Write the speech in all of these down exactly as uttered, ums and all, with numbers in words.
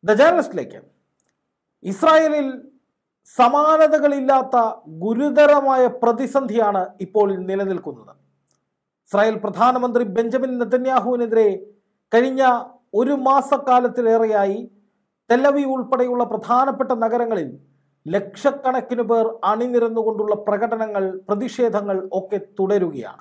The ജേർണലിസ്റ്റിലേക്ക് ഇസ്രായേലിൽ സമാനതകളില്ലാത്ത ഗുരുതരമായ പ്രതിസന്ധിയാണ് ഇപ്പോൾ നിലനിൽക്കുന്നത്. ഇസ്രായേൽ പ്രധാനമന്ത്രി ബെഞ്ചമിൻ നെതന്യാഹുവിനെതിരെ കഴിഞ്ഞ ഒരു മാസക്കാലത്തിലേറെയായി ടെലവീവ് ഉൾപ്പെടെയുള്ള പ്രധാനപ്പെട്ട നഗരങ്ങളിൽ ലക്ഷക്കണക്കിന് പേർ അണിനിരന്നുകൊണ്ടുള്ള പ്രകടനങ്ങൾ, പ്രതിഷേധങ്ങൾ ഒക്കെ തുടരുകയാണ്.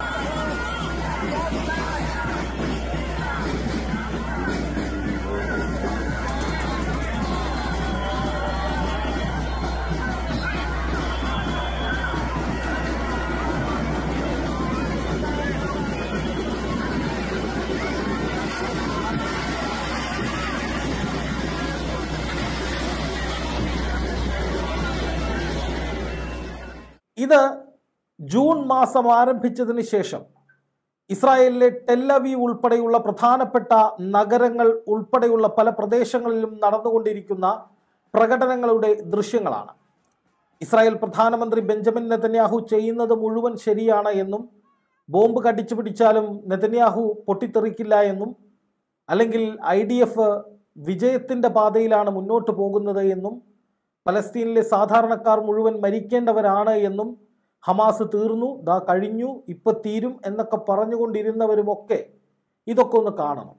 ഇത് ജൂൺ മാസം ആരംഭിച്ചതിന് ശേഷം ഇസ്രായേലിലെ ടെലവീവ് ഉൾപ്പെടെയുള്ള പ്രധാനപ്പെട്ട നഗരങ്ങൾ ഉൾപ്പെടെയുള്ള പല പ്രദേശങ്ങളിലും നടന്നുകൊണ്ടിരിക്കുന്ന പ്രകടനങ്ങളുടെ ദൃശ്യങ്ങളാണ്. ഇസ്രായേൽ പ്രധാനമന്ത്രി ബെഞ്ചമിൻ നെതന്യാഹു ചെയ്യുന്നത് മുഴുവൻ ശരിയാണ് എന്നും, ബോംബ് കടിച്ചു പിടിച്ചാലും നെതന്യാഹു പൊട്ടിത്തെറിക്കില്ല എന്നും, അല്ലെങ്കിൽ ഐ ഡി എഫ് വിജയത്തിൻ്റെ പാതയിലാണ് മുന്നോട്ട് പോകുന്നത് എന്നും, പലസ്തീനിലെ സാധാരണക്കാർ മുഴുവൻ മരിക്കേണ്ടവരാണ് എന്നും, ഹമാസ് തീർന്നു, ദാ കഴിഞ്ഞു, ഇപ്പം തീരും എന്നൊക്കെ പറഞ്ഞുകൊണ്ടിരുന്നവരുമൊക്കെ ഇതൊക്കെ ഒന്ന് കാണണം.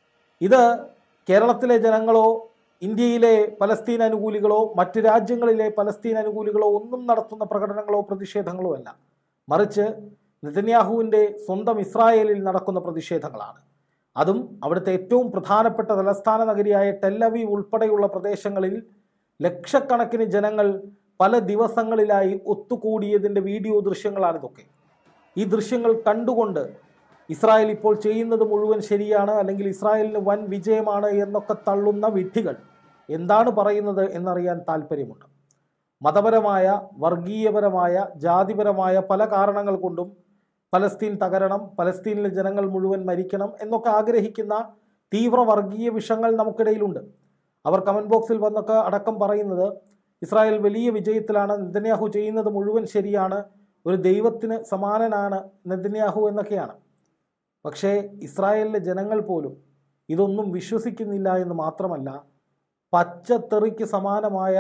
ഇത് കേരളത്തിലെ ജനങ്ങളോ ഇന്ത്യയിലെ പലസ്തീൻ അനുകൂലികളോ മറ്റ് രാജ്യങ്ങളിലെ പലസ്തീൻ അനുകൂലികളോ ഒന്നും നടത്തുന്ന പ്രകടനങ്ങളോ പ്രതിഷേധങ്ങളോ അല്ല, മറിച്ച് നെതന്യാഹുവിൻ്റെ സ്വന്തം ഇസ്രായേലിൽ നടക്കുന്ന പ്രതിഷേധങ്ങളാണ്. അതും അവിടുത്തെ ഏറ്റവും പ്രധാനപ്പെട്ട തലസ്ഥാന നഗരിയായ ടെലവീവ് ഉൾപ്പെടെയുള്ള പ്രദേശങ്ങളിൽ ലക്ഷക്കണക്കിന് ജനങ്ങൾ പല ദിവസങ്ങളിലായി ഒത്തുകൂടിയതിൻ്റെ വീഡിയോ ദൃശ്യങ്ങളാണിതൊക്കെ. ഈ ദൃശ്യങ്ങൾ കണ്ടുകൊണ്ട് ഇസ്രായേൽ ഇപ്പോൾ ചെയ്യുന്നത് മുഴുവൻ ശരിയാണ്, അല്ലെങ്കിൽ ഇസ്രായേലിന് വൻ വിജയമാണ് എന്നൊക്കെ തള്ളുന്ന വിഡ്ഢികൾ എന്താണ് പറയുന്നത് എന്നറിയാൻ താല്പര്യമുണ്ട്. മതപരമായ, വർഗീയപരമായ, ജാതിപരമായ പല കാരണങ്ങൾ കൊണ്ടും പലസ്തീൻ തകരണം, പലസ്തീനിലെ ജനങ്ങൾ മുഴുവൻ മരിക്കണം എന്നൊക്കെ ആഗ്രഹിക്കുന്ന തീവ്ര വർഗീയ വിഷങ്ങൾ നമുക്കിടയിലുണ്ട്. അവർ കമൻറ്റ് ബോക്സിൽ വന്നൊക്കെ അടക്കം പറയുന്നത് ഇസ്രായേൽ വലിയ വിജയത്തിലാണ്, നെതന്യാഹു ചെയ്യുന്നത് മുഴുവൻ ശരിയാണ്, ഒരു ദൈവത്തിന് സമാനനാണ് നെതന്യാഹു എന്നൊക്കെയാണ്. പക്ഷേ ഇസ്രായേലിലെ ജനങ്ങൾ പോലും ഇതൊന്നും വിശ്വസിക്കുന്നില്ല എന്ന് മാത്രമല്ല, പച്ചത്തെറിക്ക് സമാനമായ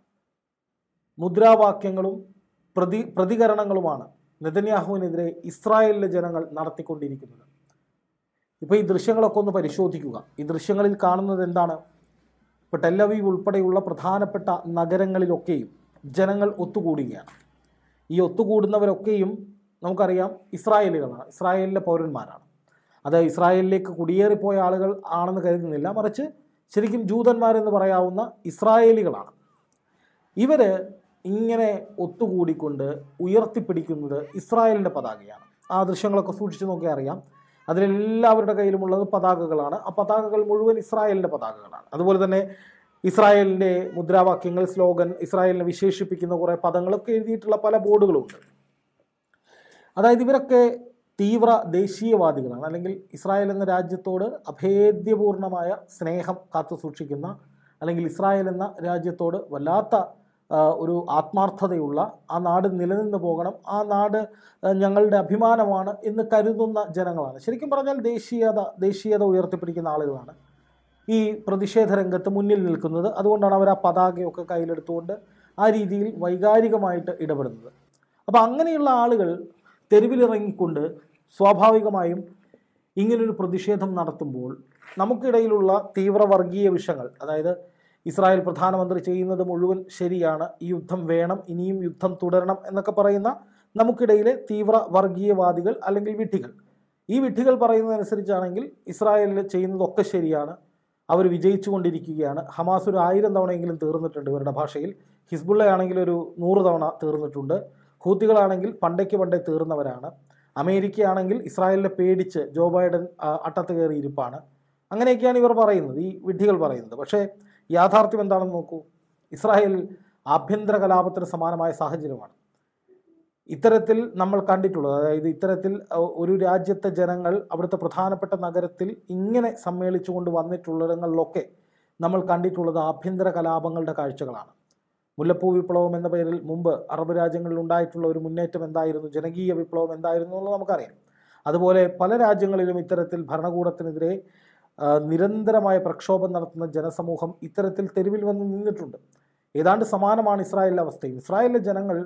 മുദ്രാവാക്യങ്ങളും പ്രതി പ്രതികരണങ്ങളുമാണ് നെതന്യാഹുവിനെതിരെ ഇസ്രായേലിലെ ജനങ്ങൾ നടത്തിക്കൊണ്ടിരിക്കുന്നത്. ഇപ്പോൾ ഈ ദൃശ്യങ്ങളൊക്കെ ഒന്ന് പരിശോധിക്കുക. ഈ ദൃശ്യങ്ങളിൽ കാണുന്നത് എന്താണ്? ഇപ്പോൾ ടെലവീവ് ഉൾപ്പെടെയുള്ള പ്രധാനപ്പെട്ട നഗരങ്ങളിലൊക്കെയും ജനങ്ങൾ ഒത്തുകൂടുകയാണ്. ഈ ഒത്തുകൂടുന്നവരൊക്കെയും നമുക്കറിയാം ഇസ്രായേലികളാണ്, ഇസ്രായേലിലെ പൗരന്മാരാണ്. അത് ഇസ്രായേലിലേക്ക് കുടിയേറിപ്പോയ ആളുകൾ ആണെന്ന് കരുതുന്നില്ല, മറിച്ച് ശരിക്കും ജൂതന്മാരെന്ന് പറയാവുന്ന ഇസ്രായേലികളാണ്. ഇവർ ഇങ്ങനെ ഒത്തുകൂടിക്കൊണ്ട് ഉയർത്തിപ്പിടിക്കുന്നത് ഇസ്രായേലിൻ്റെ പതാകയാണ്. ആ ദൃശ്യങ്ങളൊക്കെ സൂക്ഷിച്ച് നോക്കിയാൽ അറിയാം. അതിലെല്ലാവരുടെ കയ്യിലുമുള്ളത് പതാകകളാണ്. ആ പതാകകൾ മുഴുവൻ ഇസ്രായേലിൻ്റെ പതാകകളാണ്. അതുപോലെ തന്നെ ഇസ്രായേലിൻ്റെ മുദ്രാവാക്യങ്ങൾ, സ്ലോഗൻ, ഇസ്രായേലിനെ വിശേഷിപ്പിക്കുന്ന കുറേ പദങ്ങളൊക്കെ എഴുതിയിട്ടുള്ള പല ബോർഡുകളുമുണ്ട്. അതായത് ഇവരൊക്കെ തീവ്ര ദേശീയവാദികളാണ്, അല്ലെങ്കിൽ ഇസ്രായേൽ എന്ന രാജ്യത്തോട് അഭേദ്യപൂർണമായ സ്നേഹം കാത്തു സൂക്ഷിക്കുന്ന, അല്ലെങ്കിൽ ഇസ്രായേൽ എന്ന രാജ്യത്തോട് വല്ലാത്ത ഒരു ആത്മാർത്ഥതയുള്ള, ആ നാട് നിലനിന്ന് പോകണം, ആ നാട് ഞങ്ങളുടെ അഭിമാനമാണ് എന്ന് കരുതുന്ന ജനങ്ങളാണ്. ശരിക്കും പറഞ്ഞാൽ ദേശീയത ദേശീയത ഉയർത്തിപ്പിടിക്കുന്ന ആളുകളാണ് ഈ പ്രതിഷേധ രംഗത്ത് മുന്നിൽ നിൽക്കുന്നത്. അതുകൊണ്ടാണ് അവർ ആ പതാകയൊക്കെ കയ്യിലെടുത്തുകൊണ്ട് ആ രീതിയിൽ വൈകാരികമായിട്ട് ഇടപെടുന്നത്. അപ്പോൾ അങ്ങനെയുള്ള ആളുകൾ തെരുവിലിറങ്ങിക്കൊണ്ട് സ്വാഭാവികമായും ഇങ്ങനൊരു പ്രതിഷേധം നടത്തുമ്പോൾ നമുക്കിടയിലുള്ള തീവ്ര വർഗീയ വിഷയങ്ങൾ, അതായത് ഇസ്രായേൽ പ്രധാനമന്ത്രി ചെയ്യുന്നത് മുഴുവൻ ശരിയാണ്, ഈ യുദ്ധം വേണം, ഇനിയും യുദ്ധം തുടരണം എന്നൊക്കെ പറയുന്ന നമുക്കിടയിലെ തീവ്ര വർഗീയവാദികൾ അല്ലെങ്കിൽ വിഡ്ഢികൾ, ഈ വിഡ്ഢികൾ പറയുന്നതനുസരിച്ചാണെങ്കിൽ ഇസ്രായേലിൽ ചെയ്യുന്നതൊക്കെ ശരിയാണ്, അവർ വിജയിച്ചു കൊണ്ടിരിക്കുകയാണ്, ഹമാസ് ഒരു ആയിരം തവണയെങ്കിലും തീർന്നിട്ടുണ്ട് ഇവരുടെ ഭാഷയിൽ, ഹിസ്ബുള്ള ആണെങ്കിൽ ഒരു നൂറ് തവണ തീർന്നിട്ടുണ്ട്, ഹൂത്തികളാണെങ്കിൽ പണ്ടേക്ക് പണ്ടേ തീർന്നവരാണ്, അമേരിക്കയാണെങ്കിൽ ഇസ്രായേലിനെ പേടിച്ച് ജോ ബൈഡൻ അട്ടത്ത് കയറിയിരിപ്പാണ്, അങ്ങനെയൊക്കെയാണ് ഇവർ പറയുന്നത്, ഈ വിഡ്ഢികൾ പറയുന്നത്. പക്ഷേ യാഥാർത്ഥ്യം എന്താണെന്ന് നോക്കൂ. ഇസ്രായേൽ ആഭ്യന്തര കലാപത്തിന് സമാനമായ സാഹചര്യമാണ് ഇത്തരത്തിൽ നമ്മൾ കണ്ടിട്ടുള്ളത്. അതായത് ഇത്തരത്തിൽ ഒരു രാജ്യത്തെ ജനങ്ങൾ അവിടുത്തെ പ്രധാനപ്പെട്ട നഗരത്തിൽ ഇങ്ങനെ സമ്മേളിച്ചു കൊണ്ട് വന്നിട്ടുള്ളിടങ്ങളിലൊക്കെ നമ്മൾ കണ്ടിട്ടുള്ളത് ആഭ്യന്തര കലാപങ്ങളുടെ കാഴ്ചകളാണ്. മുല്ലപ്പൂ വിപ്ലവം എന്ന പേരിൽ മുമ്പ് അറബ് രാജ്യങ്ങളിൽ ഉണ്ടായിട്ടുള്ള ഒരു മുന്നേറ്റം എന്തായിരുന്നു, ജനകീയ വിപ്ലവം എന്തായിരുന്നു എന്നുള്ളത് നമുക്കറിയാം. അതുപോലെ പല രാജ്യങ്ങളിലും ഇത്തരത്തിൽ ഭരണകൂടത്തിനെതിരെ നിരന്തരമായ പ്രക്ഷോഭം നടത്തുന്ന ജനസമൂഹം ഇത്തരത്തിൽ തെരുവിൽ വന്ന് നിന്നിട്ടുണ്ട്. ഏതാണ്ട് സമാനമാണ് ഇസ്രായേലിലെ അവസ്ഥയും. ഇസ്രായേലിലെ ജനങ്ങൾ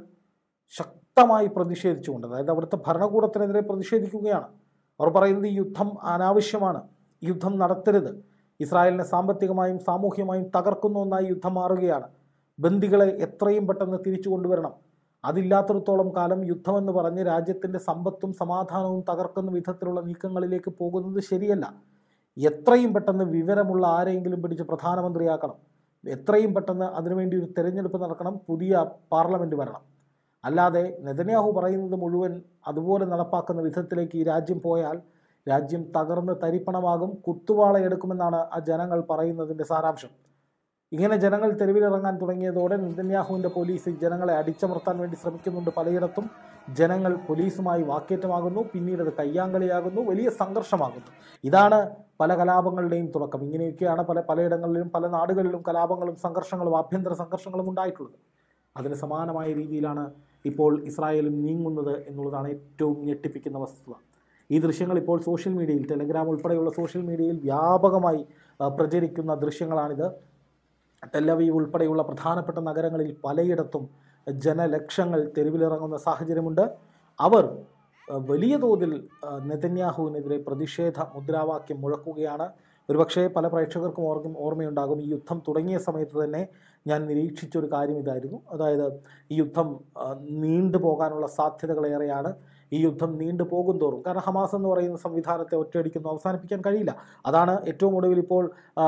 ശക്തമായി പ്രതിഷേധിച്ചുകൊണ്ട്, അതായത് അവിടുത്തെ ഭരണകൂടത്തിനെതിരെ പ്രതിഷേധിക്കുകയാണ്. അവർ പറയുന്നത് ഈ യുദ്ധം അനാവശ്യമാണ്, ഈ യുദ്ധം നടത്തരുത്, ഇസ്രായേലിനെ സാമ്പത്തികമായും സാമൂഹ്യമായും തകർക്കുന്ന ഒന്നായി യുദ്ധം മാറുകയാണ്, ബന്ദികളെ എത്രയും പെട്ടെന്ന് തിരിച്ചു കൊണ്ടുവരണം, അതില്ലാത്തിടത്തോളം കാലം യുദ്ധമെന്ന് പറഞ്ഞ് രാജ്യത്തിൻ്റെ സമ്പത്തും സമാധാനവും തകർക്കുന്ന വിധത്തിലുള്ള നീക്കങ്ങളിലേക്ക് പോകുന്നത് ശരിയല്ല, എത്രയും പെട്ടെന്ന് വിവരമുള്ള ആരെങ്കിലും പിടിച്ച് പ്രധാനമന്ത്രിയാക്കണം, എത്രയും പെട്ടെന്ന് അതിനുവേണ്ടി ഒരു തെരഞ്ഞെടുപ്പ് നടക്കണം, പുതിയ പാർലമെൻറ്റ് വരണം. അല്ലാതെ നെതന്യാഹു പറയുന്നത് മുഴുവൻ അതുപോലെ നടപ്പാക്കുന്ന വിധത്തിലേക്ക് ഈ രാജ്യം പോയാൽ രാജ്യം തകർന്ന് തരിപ്പണമാകും, കുത്തുവാളയെടുക്കുമെന്നാണ് ആ ജനങ്ങൾ പറയുന്നതിൻ്റെ സാരാംശം. ഇങ്ങനെ ജനങ്ങൾ തെരുവിലിറങ്ങാൻ തുടങ്ങിയതോടെ നെതന്യാഹുവിൻ്റെ പോലീസ് ജനങ്ങളെ അടിച്ചമർത്താൻ വേണ്ടി ശ്രമിക്കുന്നുണ്ട്. പലയിടത്തും ജനങ്ങൾ പോലീസുമായി വാക്കേറ്റമാകുന്നു, പിന്നീട് അത് കയ്യാങ്കളിയാകുന്നു, വലിയ സംഘർഷമാകുന്നു. ഇതാണ് പല കലാപങ്ങളുടെയും തുടക്കം. ഇങ്ങനെയൊക്കെയാണ് പല പലയിടങ്ങളിലും പല നാടുകളിലും കലാപങ്ങളും സംഘർഷങ്ങളും ആഭ്യന്തര സംഘർഷങ്ങളും ഉണ്ടായിട്ടുള്ളത്. അതിന് സമാനമായ രീതിയിലാണ് ഇപ്പോൾ ഇസ്രായേലും നീങ്ങുന്നത് എന്നുള്ളതാണ് ഏറ്റവും ഞെട്ടിപ്പിക്കുന്ന വസ്തുത. ഈ ദൃശ്യങ്ങൾ ഇപ്പോൾ സോഷ്യൽ മീഡിയയിൽ, ടെലഗ്രാം ഉൾപ്പെടെയുള്ള സോഷ്യൽ മീഡിയയിൽ വ്യാപകമായി പ്രചരിക്കുന്ന ദൃശ്യങ്ങളാണിത്. ടെലവീവ് ഉൾപ്പെടെയുള്ള പ്രധാനപ്പെട്ട നഗരങ്ങളിൽ പലയിടത്തും ജനലക്ഷങ്ങൾ തെരുവിലിറങ്ങുന്ന സാഹചര്യമുണ്ട്. അവർ വലിയ തോതിൽ നെതന്യാഹുവിനെതിരെ പ്രതിഷേധ മുദ്രാവാക്യം മുഴക്കുകയാണ്. ഒരുപക്ഷേ പല പ്രേക്ഷകർക്കും ഓർക്കും ഓർമ്മയുണ്ടാകും, ഈ യുദ്ധം തുടങ്ങിയ സമയത്ത് തന്നെ ഞാൻ നിരീക്ഷിച്ചൊരു കാര്യം ഇതായിരുന്നു. അതായത് ഈ യുദ്ധം നീണ്ടു പോകാനുള്ള സാധ്യതകളേറെയാണ്. ഈ യുദ്ധം നീണ്ടു പോകും തോറും, കാരണം ഹമാസ് എന്ന് പറയുന്ന സംവിധാനത്തെ ഒറ്റയടിക്കൊന്നും അവസാനിപ്പിക്കാൻ കഴിയില്ല. അതാണ് ഏറ്റവും ഒടുവിൽ ഇപ്പോൾ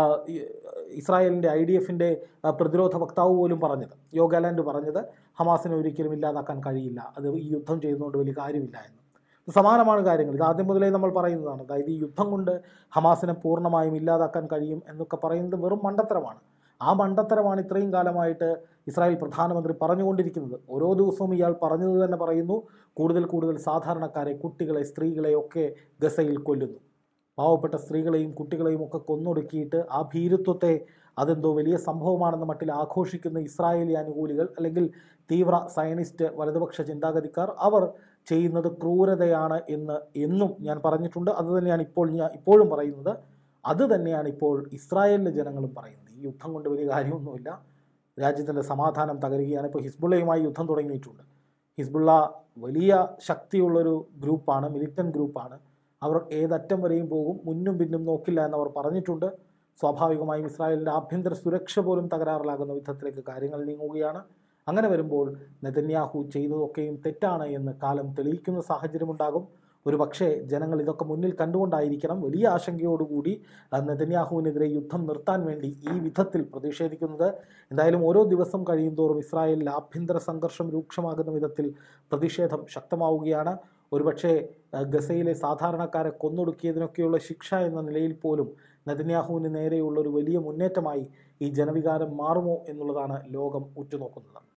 ഇസ്രായേലിൻ്റെ ഐ ഡി എഫിൻ്റെ പ്രതിരോധ വക്താവ് പോലും പറഞ്ഞത്, യോഗാലാൻഡ് പറഞ്ഞത്, ഹമാസിനെ ഒരിക്കലും ഇല്ലാതാക്കാൻ കഴിയില്ല, അത് ഈ യുദ്ധം ചെയ്യുന്നതുകൊണ്ട് വലിയ കാര്യമില്ല എന്ന്. സമാനമാണ് കാര്യങ്ങൾ. ഇത് ആദ്യം മുതലേ നമ്മൾ പറയുന്നതാണ്. അതായത് ഈ യുദ്ധം കൊണ്ട് ഹമാസിനെ പൂർണ്ണമായും ഇല്ലാതാക്കാൻ കഴിയും എന്നൊക്കെ പറയുന്നത് വെറും മണ്ടത്തരമാണ്. ആ മണ്ടത്തരമാണ് ഇത്രയും കാലമായിട്ട് ഇസ്രായേൽ പ്രധാനമന്ത്രി പറഞ്ഞുകൊണ്ടിരിക്കുന്നത്. ഓരോ ദിവസവും ഇയാൾ പറഞ്ഞത് തന്നെ പറയുന്നു, കൂടുതൽ കൂടുതൽ സാധാരണക്കാരെ, കുട്ടികളെ, സ്ത്രീകളെ ഒക്കെ ഗസയിൽ കൊല്ലുന്നു. പാവപ്പെട്ട സ്ത്രീകളെയും കുട്ടികളെയും ഒക്കെ കൊന്നൊടുക്കിയിട്ട് ആ ഭീരുത്വത്തെ അതെന്തോ വലിയ സംഭവമാണെന്ന മട്ടിൽ ആഘോഷിക്കുന്ന ഇസ്രായേലി അനുകൂലികൾ, അല്ലെങ്കിൽ തീവ്ര സയനിസ്റ്റ് വലതുപക്ഷ ചിന്താഗതിക്കാർ, അവർ ചെയ്യുന്നത് ക്രൂരതയാണ് എന്ന് എന്നും ഞാൻ പറഞ്ഞിട്ടുണ്ട്. അത് തന്നെയാണ് ഇപ്പോൾ ഞാൻ ഇപ്പോഴും പറയുന്നത്. അത് തന്നെയാണ് ഇപ്പോൾ ഇസ്രായേലിലെ ജനങ്ങളും പറയുന്നത്. ഈ യുദ്ധം കൊണ്ട് വലിയ കാര്യമൊന്നുമില്ല, രാജ്യത്തിൻ്റെ സമാധാനം തകരുകയാണ്. ഇപ്പോൾ ഹിസ്ബുള്ളയുമായി യുദ്ധം തുടങ്ങിയിട്ടുണ്ട്. ഹിസ്ബുള്ള വലിയ ശക്തിയുള്ളൊരു ഗ്രൂപ്പാണ്, മിലിറ്റൻറ്റ് ഗ്രൂപ്പാണ്. അവർ ഏതറ്റം വരെയും പോകും, മുന്നും പിന്നും നോക്കില്ല എന്നവർ പറഞ്ഞിട്ടുണ്ട്. സ്വാഭാവികമായും ഇസ്രായേലിൻ്റെ ആഭ്യന്തര സുരക്ഷ പോലും തകരാറിലാകുന്ന വിധത്തിലേക്ക് കാര്യങ്ങൾ നീങ്ങുകയാണ്. അങ്ങനെ വരുമ്പോൾ നെതന്യാഹു ചെയ്തതൊക്കെയും തെറ്റാണ് എന്ന് കാലം തെളിയിക്കുന്ന സാഹചര്യമുണ്ടാകും. ഒരു പക്ഷേ ജനങ്ങൾ ഇതൊക്കെ മുന്നിൽ കണ്ടുകൊണ്ടായിരിക്കണം വലിയ ആശങ്കയോടുകൂടി നെതന്യാഹുവിനെതിരെ യുദ്ധം നിർത്താൻ വേണ്ടി ഈ വിധത്തിൽ പ്രതിഷേധിക്കുന്നത്. എന്തായാലും ഓരോ ദിവസം കഴിയും തോറും ഇസ്രായേലിൽ ആഭ്യന്തര സംഘർഷം രൂക്ഷമാകുന്ന വിധത്തിൽ പ്രതിഷേധം ശക്തമാവുകയാണ്. ഒരുപക്ഷെ ഗസയിലെ സാധാരണക്കാരെ കൊന്നൊടുക്കിയതിനൊക്കെയുള്ള ശിക്ഷ എന്ന നിലയിൽ പോലും നെതന്യാഹുവിന് നേരെയുള്ള ഒരു വലിയ മുന്നേറ്റമായി ഈ ജനവികാരം മാറുമോ എന്നുള്ളതാണ് ലോകം ഉറ്റുനോക്കുന്നത്.